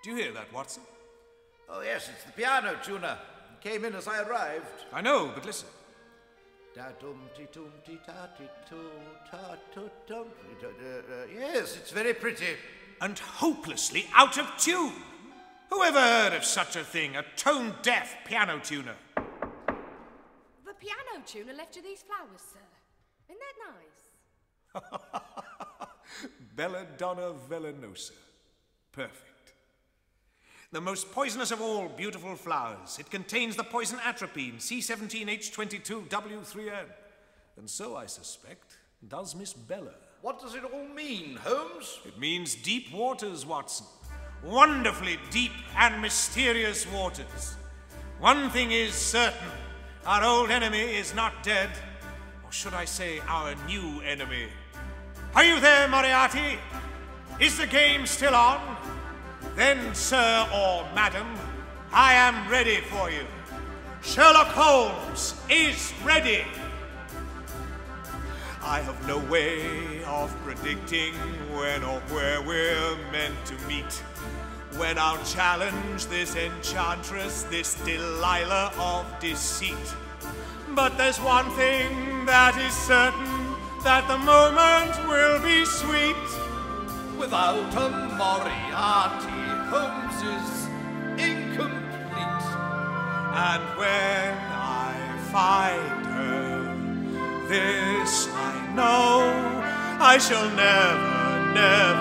Do you hear that, Watson? Oh, yes, it's the piano tuner. He came in as I arrived. I know, but listen. Yes, it's very pretty. And hopelessly out of tune. Who ever heard of such a thing, a tone-deaf piano tuner? The piano tuner left you these flowers, sir. Isn't that nice? Belladonna velenosa. Perfect. The most poisonous of all beautiful flowers. It contains the poison atropine, C17H22W3N. And so, I suspect, does Miss Bella. What does it all mean, Holmes? It means deep waters, Watson. Wonderfully deep and mysterious waters. One thing is certain. Our old enemy is not dead. Or should I say, our new enemy. Are you there, Moriarty? Is the game still on? Then, sir or madam, I am ready for you. Sherlock Holmes is ready. I have no way of predicting when or where we're meant to meet. When I'll challenge this enchantress, this Delilah of deceit. But there's one thing that is certain, that the moment will be sweet. Without a Moriarty, Holmes is incomplete. And when I find her, this I know, I shall never, never